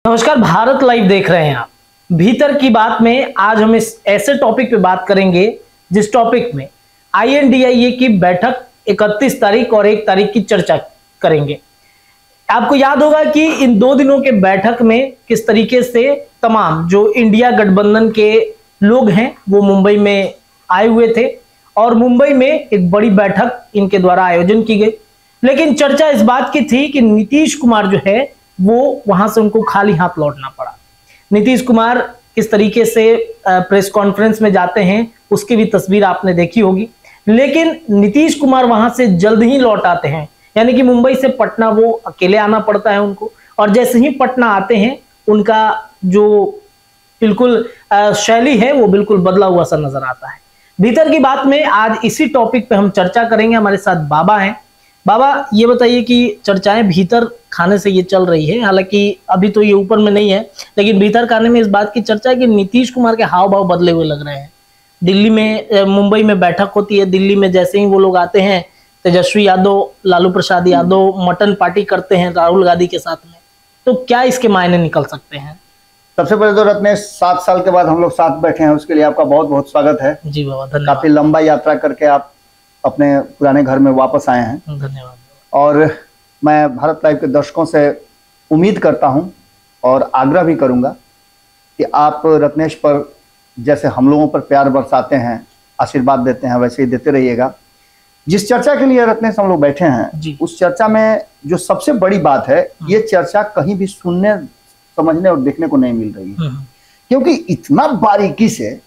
नमस्कार, भारत लाइव देख रहे हैं आप। भीतर की बात में आज हम इस ऐसे टॉपिक पे बात करेंगे जिस टॉपिक में INDIA की बैठक 31 तारीख और 1 तारीख की चर्चा करेंगे। आपको याद होगा कि इन 2 दिनों के बैठक में किस तरीके से तमाम जो इंडिया गठबंधन के लोग हैं वो मुंबई में आए हुए थे और मुंबई में एक बड़ी बैठक इनके द्वारा आयोजन की गई। लेकिन चर्चा इस बात की थी कि नीतीश कुमार जो है वो वहां से उनको खाली हाथ लौटना पड़ा। नीतीश कुमार किस तरीके से प्रेस कॉन्फ्रेंस में जाते हैं उसकी भी तस्वीर आपने देखी होगी, लेकिन नीतीश कुमार वहां से जल्द ही लौट आते हैं। यानी कि मुंबई से पटना वो अकेले आना पड़ता है उनको, और जैसे ही पटना आते हैं उनका जो बिल्कुल शैली है वो बिल्कुल बदला हुआ सा नजर आता है। भीतर की बात में आज इसी टॉपिक पे हम चर्चा करेंगे। हमारे साथ बाबा हैं। बाबा, ये बताइए कि चर्चाएं भीतर खाने से ये चल रही है, हालांकि अभी तो ये ऊपर में नहीं है, लेकिन भीतर खाने में इस बात की चर्चा है कि नीतीश कुमार के हाव भाव बदले हुए लग रहे हैं। दिल्ली में मुंबई में बैठक होती है, दिल्ली में जैसे ही वो लोग आते हैं तेजस्वी यादव, लालू प्रसाद यादव मटन पार्टी करते हैं राहुल गांधी के साथ में, तो क्या इसके मायने निकल सकते हैं? सबसे पहले तो रत्नेश, 7 साल के बाद हम लोग साथ बैठे हैं, उसके लिए आपका बहुत बहुत स्वागत है। जी बाबा, धन्यवाद। काफी लंबा यात्रा करके आप अपने पुराने घर में वापस आए हैं। धन्यवाद। और मैं भारत लाइव के दर्शकों से उम्मीद करता हूं और आग्रह भी करूंगा कि आप रत्नेश पर जैसे हम लोगों पर प्यार बरसाते हैं, आशीर्वाद देते हैं, वैसे ही देते रहिएगा। जिस चर्चा के लिए रत्नेश हम लोग बैठे हैं, उस चर्चा में जो सबसे बड़ी बात है, ये चर्चा कहीं भी सुनने, समझने और देखने को नहीं मिल रही है, क्योंकि इतना बारीकी से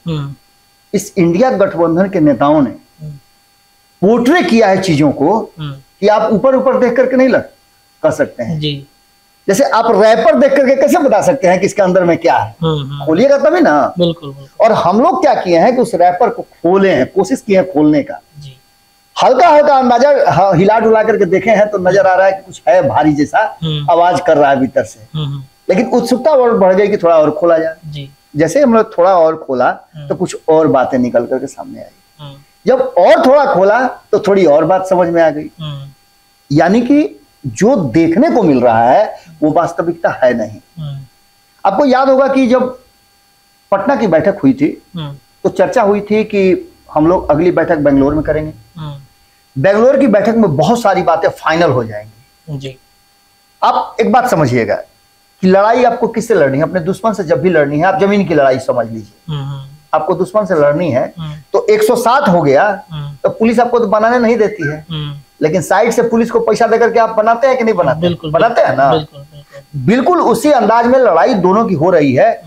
इस इंडिया गठबंधन के नेताओं ने पोर्ट्रे किया है चीजों को कि आप ऊपर ऊपर देख करके नहीं कर सकते हैं जी। जैसे आप रैपर देख करके कैसे बता सकते हैं कि इसके अंदर में क्या है? खोलिएगा तभी ना। बिल्कुल। और हम लोग क्या किए हैं कि उस रैपर को खोले हैं, कोशिश की है खोलने का जी। हल्का हल्का अंदाजा हिला डुला करके देखे हैं तो नजर आ रहा है कि कुछ है भारी जैसा, आवाज कर रहा है भीतर से, लेकिन उत्सुकता और बढ़ गई कि थोड़ा और खोला जाए जी। जैसे हम लोग थोड़ा और खोला तो कुछ और बातें निकल करके सामने आई। जब और थोड़ा खोला तो थोड़ी और बात समझ में आ गई। यानी कि जो देखने को मिल रहा है वो वास्तविकता है नहीं। आपको याद होगा कि जब पटना की बैठक हुई थी तो चर्चा हुई थी कि हम लोग अगली बैठक बेंगलोर में करेंगे। बेंगलोर की बैठक में बहुत सारी बातें फाइनल हो जाएंगी जी। आप एक बात समझिएगा कि लड़ाई आपको किससे लड़नी है? अपने दुश्मन से जब भी लड़नी है, आप जमीन की लड़ाई समझ लीजिए। आपको दुश्मन से लड़नी है तो 107 हो गया तो पुलिस आपको तो बनाने नहीं देती है, लेकिन साइड से पुलिस को पैसा देकर के आप बनाते हैं कि नहीं बनाते? बिल्कुल बनाते हैं ना। बिल्कुल उसी अंदाज में लड़ाई दोनों की हो रही है।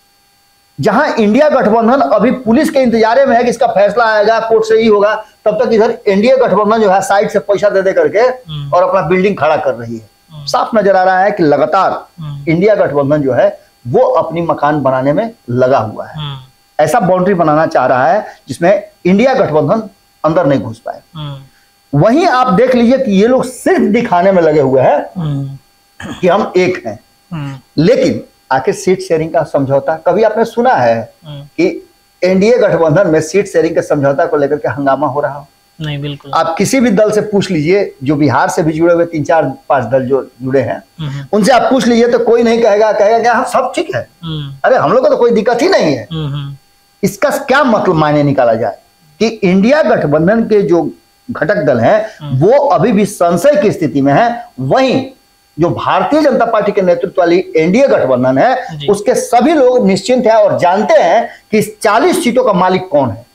जहां इंडिया गठबंधन अभी पुलिस के इंतजारे में है कि इसका फैसला आएगा, कोर्ट से ही होगा, तब तक इधर इंडिया गठबंधन जो है साइड से पैसा दे करके और अपना बिल्डिंग खड़ा कर रही है। साफ नजर आ रहा है कि लगातार इंडिया गठबंधन जो है वो अपनी मकान बनाने में लगा हुआ है। ऐसा बाउंड्री बनाना चाह रहा है जिसमें इंडिया गठबंधन अंदर नहीं घुस पाए। वहीं आप देख लीजिए कि ये लोग सिर्फ दिखाने में लगे हुए हैं कि हम एक हैं, लेकिन आखिर सीट शेयरिंग का समझौता कभी आपने सुना है कि एनडीए गठबंधन में सीट शेयरिंग के समझौता को लेकर के हंगामा हो रहा हो? नहीं, बिल्कुल। आप किसी भी दल से पूछ लीजिए, जो बिहार से भी जुड़े हुए 3-4-5 दल जो जुड़े हैं, उनसे आप पूछ लीजिए तो कोई नहीं कहेगा कि हाँ सब ठीक है, अरे हम लोग को तो कोई दिक्कत ही नहीं है। इसका क्या मतलब मायने निकाला जाए कि इंडिया गठबंधन के जो घटक दल हैं वो अभी भी संशय की स्थिति में है। वहीं जो भारतीय जनता पार्टी के नेतृत्व वाली एनडीए गठबंधन है उसके सभी लोग निश्चिंत हैं और जानते हैं कि इस 40 सीटों का मालिक कौन है।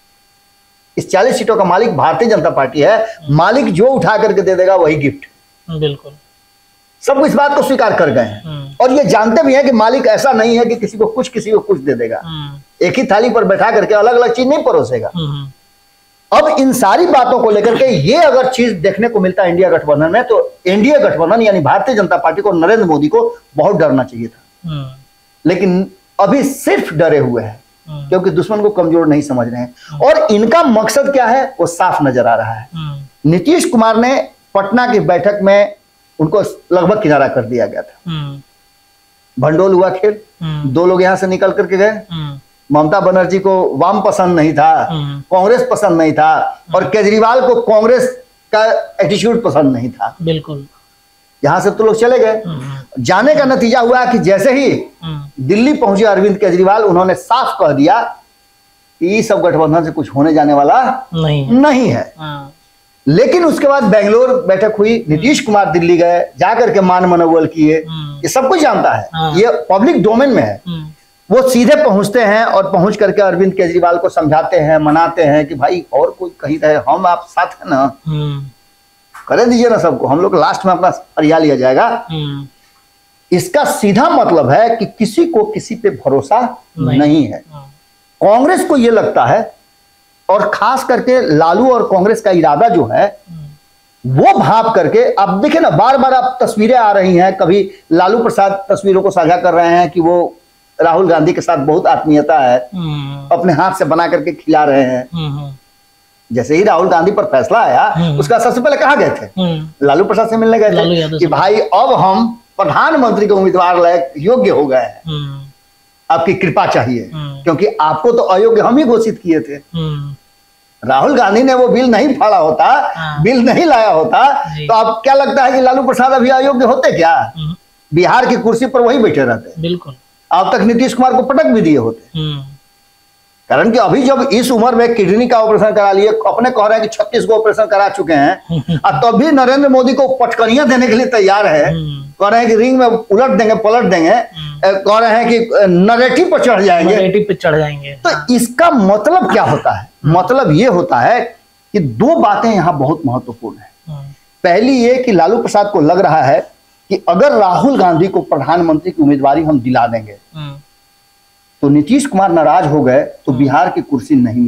इस 40 सीटों का मालिक भारतीय जनता पार्टी है। मालिक जो उठा करके दे देगा वही गिफ्ट। बिल्कुल, सब इस बात को स्वीकार कर गए हैं और ये जानते भी हैं कि मालिक ऐसा नहीं है कि किसी को कुछ दे देगा, एक ही थाली पर बैठा करके अलग अलग चीज नहीं परोसेगा। अब इन सारी बातों को लेकर के ये अगर चीज देखने को मिलता है इंडिया गठबंधन में, तो एनडीए गठबंधन यानी भारतीय जनता पार्टी को, नरेंद्र मोदी को बहुत डरना चाहिए था, लेकिन अभी सिर्फ डरे हुए हैं क्योंकि दुश्मन को कमजोर नहीं समझ रहे हैं। और इनका मकसद क्या है वो साफ नजर आ रहा है। नीतीश कुमार ने पटना की बैठक में उनको लगभग किनारा कर दिया गया था। भंडोल हुआ खेल, 2 लोग यहां से निकल करके गए। ममता बनर्जी को वाम पसंद नहीं था, कांग्रेस पसंद नहीं था, और केजरीवाल को कांग्रेस का एटीट्यूड पसंद नहीं था। बिल्कुल, यहां से तो लोग चले गए। जाने का नतीजा हुआ कि जैसे ही दिल्ली पहुंचे अरविंद केजरीवाल, उन्होंने साफ कह दिया कि ये सब गठबंधन से कुछ होने जाने वाला नहीं है। लेकिन उसके बाद बेंगलोर बैठक हुई, नीतीश कुमार दिल्ली गए, जाकर के मान मनोबल किए, ये सब कुछ जानता है, ये पब्लिक डोमेन में है। वो सीधे पहुंचते हैं और पहुंच करके अरविंद केजरीवाल को समझाते हैं, मनाते हैं कि भाई और कोई कहीं रहे, हम आप साथ है ना, करे दीजिए ना सबको, हम लोग लास्ट में अपना फरिया लिया जाएगा। इसका सीधा मतलब है कि किसी को किसी पे भरोसा नहीं है। कांग्रेस को यह लगता है, और खास करके लालू और कांग्रेस का इरादा जो है वो भाप करके, अब देखिए ना, बार बार अब तस्वीरें आ रही हैं, कभी लालू प्रसाद तस्वीरों को साझा कर रहे हैं कि वो राहुल गांधी के साथ बहुत आत्मीयता है, अपने हाथ से बना करके खिला रहे हैं। जैसे ही राहुल गांधी पर फैसला आया, उसका सबसे पहले कहाँ गए थे? लालू प्रसाद से मिलने गए थे कि भाई अब हम प्रधानमंत्री के उम्मीदवार लायक योग्य हो गए हैं, आपकी कृपा चाहिए, क्योंकि आपको तो अयोग्य हम ही घोषित किए थे। राहुल गांधी ने वो बिल नहीं फाड़ा होता, बिल नहीं लाया होता, तो अब क्या लगता है कि लालू प्रसाद अभी अयोग्य होते क्या? बिहार की कुर्सी पर वही बैठे रहते। बिल्कुल, अब तक नीतीश कुमार को पटक भी दिए होते। कारण कि अभी जब इस उम्र में किडनी का ऑपरेशन करा लिए, अपने कह रहे हैं कि 36 को ऑपरेशन करा चुके हैं, और तब भी नरेंद्र मोदी को पटकनियां देने के लिए तैयार है। कह रहे हैं कि रिंग में उलट देंगे, पलट देंगे, कह रहे हैं कि नैरेटिव पर चढ़ जाएंगे। तो इसका मतलब क्या होता है? मतलब ये होता है कि दो बातें यहाँ बहुत महत्वपूर्ण है। पहली ये कि लालू प्रसाद को लग रहा है कि अगर राहुल गांधी को प्रधानमंत्री की उम्मीदवारी हम दिला देंगे तो नीतीश कुमार नाराज हो गए तो बिहार की कुर्सी नहीं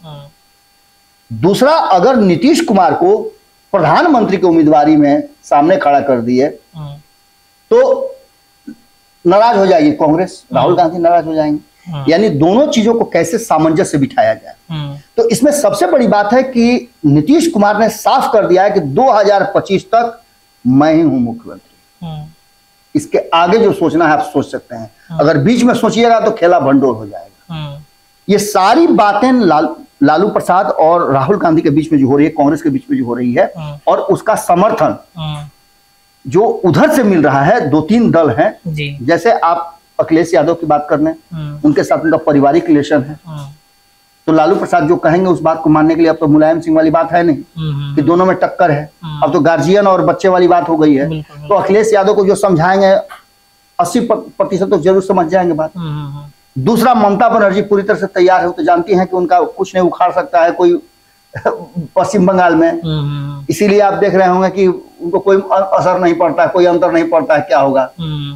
मिलेगी। दूसरा, अगर नीतीश कुमार को प्रधानमंत्री की उम्मीदवारी में सामने खड़ा कर दिए तो नाराज हो जाएगी कांग्रेस, राहुल गांधी नाराज हो जाएंगे। यानी दोनों चीजों को कैसे सामंजस्य बिठाया जाए। तो इसमें सबसे बड़ी बात है कि नीतीश कुमार ने साफ कर दिया है कि 2025 तक मैं ही हूं मुख्यमंत्री। इसके आगे जो सोचना है आप सोच सकते हैं, अगर बीच में सोचिएगा तो खेला भंडोर हो जाएगा। ये सारी बातें लालू प्रसाद और राहुल गांधी के बीच में जो हो रही है, कांग्रेस के बीच में जो हो रही है, और उसका समर्थन जो उधर से मिल रहा है, दो तीन दल हैं, जैसे आप अखिलेश यादव की बात कर लें, उनके साथ उनका पारिवारिक रिलेशन है, तो लालू प्रसाद जो कहेंगे उस बात को मानने के लिए अब तो मुलायम सिंह वाली बात है नहीं कि दोनों में टक्कर है, अब तो गार्जियन और बच्चे वाली बात हो गई है। तो अखिलेश यादव को जो समझाएंगे 80% तो जरूर समझ जाएंगे बात। दूसरा, ममता बनर्जी पूरी तरह से तैयार है, तो जानती हैं कि उनका कुछ नहीं उखाड़ सकता है कोई पश्चिम बंगाल में, इसीलिए आप देख रहे होंगे कि उनको कोई असर नहीं पड़ता है, कोई अंतर नहीं पड़ता है, क्या होगा।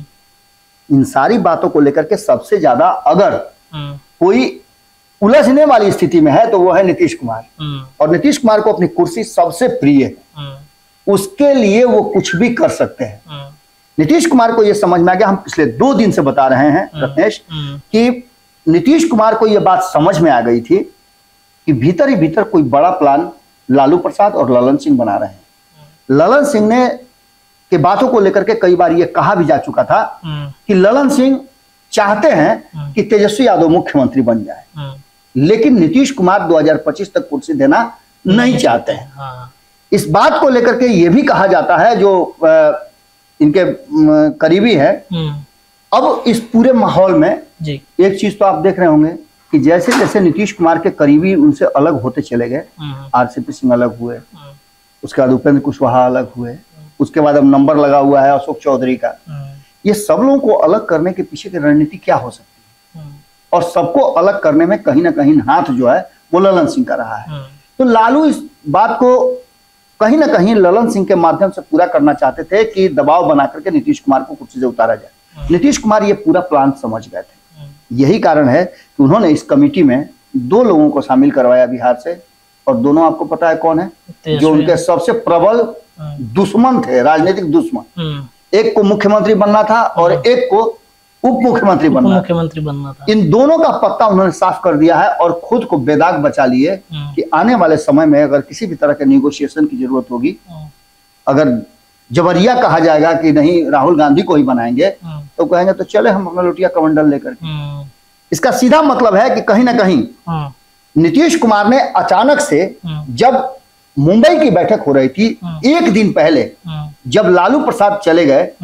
इन सारी बातों को लेकर के सबसे ज्यादा अगर कोई उलझने वाली स्थिति में है तो वो है नीतीश कुमार, और नीतीश कुमार को अपनी कुर्सी सबसे प्रिय है, उसके लिए वो कुछ भी कर सकते हैं। नीतीश कुमार को ये समझ में आ गया, हम पिछले 2 दिन से बता रहे हैं रत्नेश कि नीतीश कुमार को ये बात समझ में आ गई थी कि भीतर ही भीतर कोई बड़ा प्लान लालू प्रसाद और ललन सिंह बना रहे हैं। ललन सिंह ने के बातों को लेकर के कई बार ये कहा भी जा चुका था कि ललन सिंह चाहते हैं कि तेजस्वी यादव मुख्यमंत्री बन जाए, लेकिन नीतीश कुमार 2025 तक कुर्सी देना नहीं चाहते हैं। इस बात को लेकर के ये भी कहा जाता है, जो इनके करीबी है, अब इस पूरे माहौल में एक चीज तो आप देख रहे होंगे कि जैसे जैसे नीतीश कुमार के करीबी उनसे अलग होते चले गए, आरसीपी सिंह अलग हुए, उसके बाद उपेंद्र कुशवाहा अलग हुए, उसके बाद अब नंबर लगा हुआ है अशोक चौधरी का। ये सब लोगों को अलग करने के पीछे की रणनीति क्या हो सकती है, और सबको अलग करने में कहीं ना कहीं हाथ जो है वो ललन सिंह का रहा है। तो लालू इस बात को कहीं ना कहीं ललन सिंह के माध्यम से पूरा करना चाहते थे कि दबाव बना करके नीतीश कुमार को कुर्सी से उतारा जाए। नीतीश कुमार ये पूरा प्लान समझ गए थे, यही कारण है कि उन्होंने इस कमेटी में 2 लोगों को शामिल करवाया बिहार से, और दोनों आपको पता है कौन है, जो उनके सबसे प्रबल दुश्मन थे, राजनीतिक दुश्मन। एक को मुख्यमंत्री बनना था और एक को उप मुख्यमंत्री बनना था। इन दोनों का पत्ता उन्होंने साफ कर दिया है और खुद को बेदाग बचा लिए कि आने वाले समय में अगर किसी भी तरह के नेगोशिएशन की जरूरत होगी, अगर जबरिया कहा जाएगा कि नहीं राहुल गांधी को ही बनाएंगे, तो कहेंगे तो चले हम अपना लोटिया कमंडल लेकर। इसका सीधा मतलब है कि कहीं ना कहीं नीतीश कुमार ने अचानक से, जब मुंबई की बैठक हो रही थी, 1 दिन पहले जब लालू प्रसाद चले गए,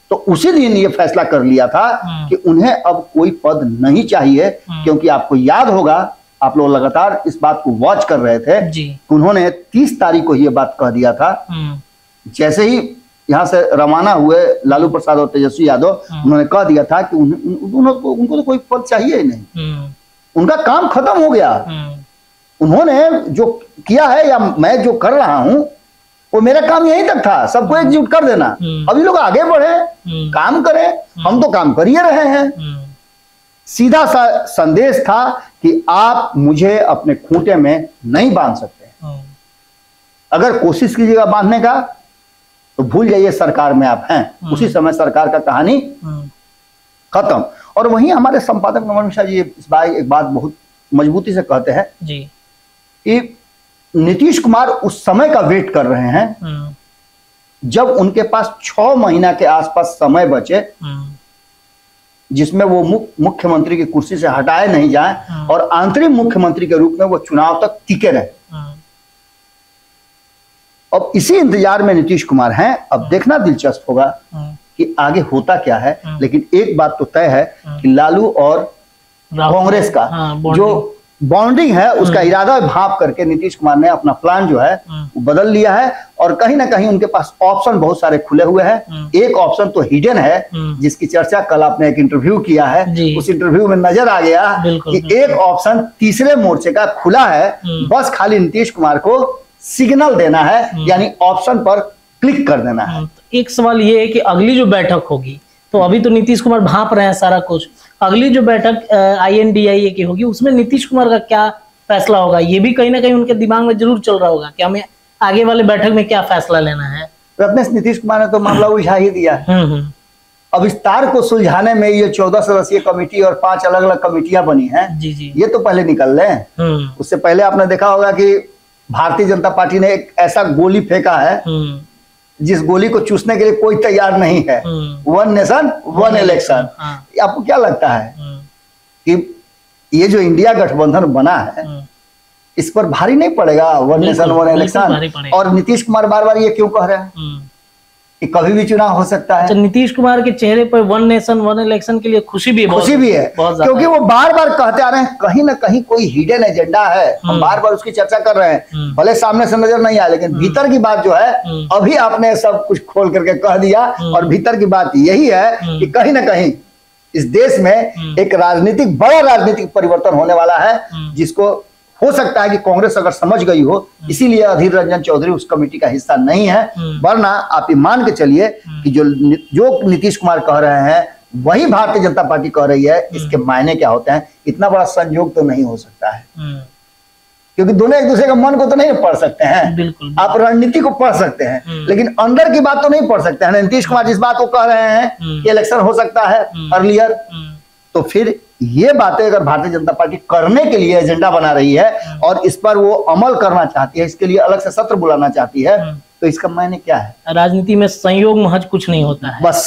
तो उसी दिन ये फैसला कर लिया था कि उन्हें अब कोई पद नहीं चाहिए, क्योंकि आपको याद होगा, आप लोग लगातार इस बात को वॉच कर रहे थे जी। उन्होंने 30 तारीख को ये बात कह दिया था। जैसे ही यहाँ से रवाना हुए लालू प्रसाद और तेजस्वी यादव, उन्होंने कह दिया था कि उनको तो कोई पद चाहिए ही नहीं, उनका काम खत्म हो गया। उन्होंने जो किया है या मैं जो कर रहा हूं वो मेरा काम यहीं तक था, सबको एकजुट कर देना। अभी लोग आगे बढ़े, काम करें, हम तो काम कर ही रहे हैं। सीधा सा संदेश था कि आप मुझे अपने खूंटे में नहीं बांध सकते। अगर कोशिश कीजिएगा बांधने का तो भूल जाइए सरकार में आप हैं। उसी समय सरकार का कहानी खत्म। और वहीं हमारे संपादक नमन मिश्रा जी इस बार एक बात बहुत मजबूती से कहते हैं जी कि नीतीश कुमार उस समय का वेट कर रहे हैं जब उनके पास 6 महीना के आसपास समय बचे, जिसमें वो मुख्यमंत्री की कुर्सी से हटाए नहीं जाए और आंतरिक मुख्यमंत्री के रूप में वो चुनाव तक टिके रहे। अब इसी इंतजार में नीतीश कुमार हैं। अब देखना दिलचस्प होगा कि आगे होता क्या है। लेकिन एक बात तो तय है कि लालू और कांग्रेस का जो बॉन्डिंग है उसका इरादा भाप करके नीतीश कुमार ने अपना प्लान जो है वो बदल लिया है। और कहीं ना कहीं उनके पास ऑप्शन बहुत सारे खुले हुए हैं। एक ऑप्शन तो हिडन है, जिसकी चर्चा कल आपने एक इंटरव्यू किया है, उस इंटरव्यू में नजर आ गया कि एक ऑप्शन तीसरे मोर्चे का खुला है। बस खाली नीतीश कुमार को सिग्नल देना है, यानी ऑप्शन पर क्लिक कर देना है। एक सवाल ये है कि अगली जो बैठक होगी, तो अभी तो नीतीश कुमार भांप रहे हैं सारा कुछ, अगली जो बैठक INDIA की होगी उसमें नीतीश कुमार का क्या फैसला होगा, ये भी कहीं ना कहीं उनके दिमाग में जरूर चल रहा होगा कि हमें आगे वाले बैठक में क्या फैसला लेना है। रत्नेश, नीतीश कुमार ने तो मामला उलझा ही दिया है। अब इस तार को सुलझाने में ये 14 सदस्यीय कमेटी और 5 अलग अलग कमेटियां बनी हैं। जी जी। ये तो पहले निकल रहे। उससे पहले आपने देखा होगा कि भारतीय जनता पार्टी ने एक ऐसा गोली फेंका है जिस गोली को चूसने के लिए कोई तैयार नहीं है। 1 नेशन 1 इलेक्शन। आपको क्या लगता है कि ये जो इंडिया गठबंधन बना है इस पर भारी नहीं पड़ेगा 1 नेशन 1 इलेक्शन? और नीतीश कुमार बार बार ये क्यों कह रहे हैं कि कभी भी चुनाव हो सकता है? नीतीश कुमार के चेहरे पर 1 नेशन 1 इलेक्शन के लिए खुशी भी है, क्योंकि वो बार बार कहते आ रहे हैं कहीं ना कहीं कोई हिडन एजेंडा है। हम बार बार उसकी चर्चा कर रहे हैं, भले सामने से नजर नहीं आया, लेकिन भीतर की बात जो है अभी आपने सब कुछ खोल करके कह दिया। और भीतर की बात यही है कि कहीं ना कहीं इस देश में एक बड़ा राजनीतिक परिवर्तन होने वाला है, जिसको हो सकता है कि कांग्रेस अगर समझ गई हो, इसीलिए अधीर रंजन चौधरी उस कमेटी का हिस्सा नहीं है। वरना आप ये मान के चलिए कि जो नीतीश कुमार कह रहे हैं वही भारतीय जनता पार्टी कह रही है। इसके मायने क्या होते हैं? इतना बड़ा संयोग तो नहीं हो सकता है, क्योंकि दोनों एक दूसरे का मन को तो नहीं पढ़ सकते हैं। आप रणनीति को पढ़ सकते हैं, लेकिन अंदर की बात तो नहीं पढ़ सकते हैं। नीतीश कुमार जिस बात को कह रहे हैं कि इलेक्शन हो सकता है अर्लियर, तो फिर ये बातें अगर भारतीय जनता पार्टी करने के लिए एजेंडा बना रही है और इस पर वो अमल करना चाहती है, इसके लिए अलग से सत्र बुलाना चाहती है, तो इसका मायने क्या है? राजनीति में संयोग महज कुछ नहीं होता है। बस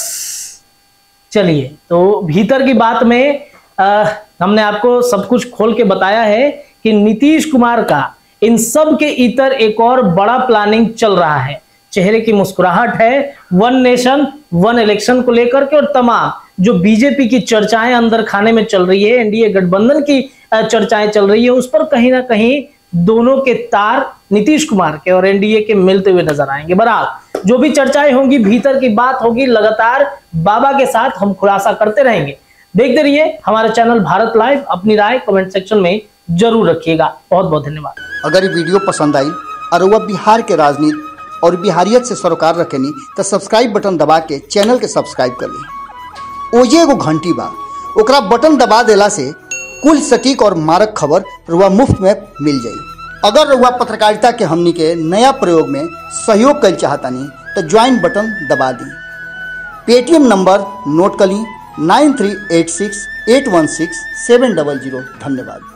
चलिए, तो भीतर की बात में हमने आपको सब कुछ खोल के बताया है कि नीतीश कुमार का इन सब के इतर एक और बड़ा प्लानिंग चल रहा है। चेहरे की मुस्कुराहट है 1 नेशन 1 इलेक्शन को लेकर के, और तमाम जो बीजेपी की चर्चाएं अंदर खाने में चल रही है, एनडीए गठबंधन की चर्चाएं चल रही है, उस पर कहीं ना कहीं दोनों के तार नीतीश कुमार के और एनडीए के मिलते हुए नजर आएंगे। बहरहाल जो भी चर्चाएं होंगी, भीतर की बात होगी, लगातार बाबा के साथ हम खुलासा करते रहेंगे। देखते रहिए हमारे चैनल भारत लाइव। अपनी राय कमेंट सेक्शन में जरूर रखिएगा। बहुत बहुत धन्यवाद। अगर ये वीडियो पसंद आई और वह बिहार के राजनीति और बिहारियत से सरोकार रखेनी तो सब्सक्राइब बटन दबा के चैनल के सब्सक्राइब कर ली। ओजे एगो घंटी बा, ओकरा बटन दबा देला से कुल सटीक और मारक खबर रुआ मुफ्त में मिल जाई। अगर रुआ पत्रकारिता के हमनी के नया प्रयोग में सहयोग कर चाहतानी तो ज्वाइन बटन दबा दी। पेटीएम नंबर नोट कर ली 9386816700। धन्यवाद।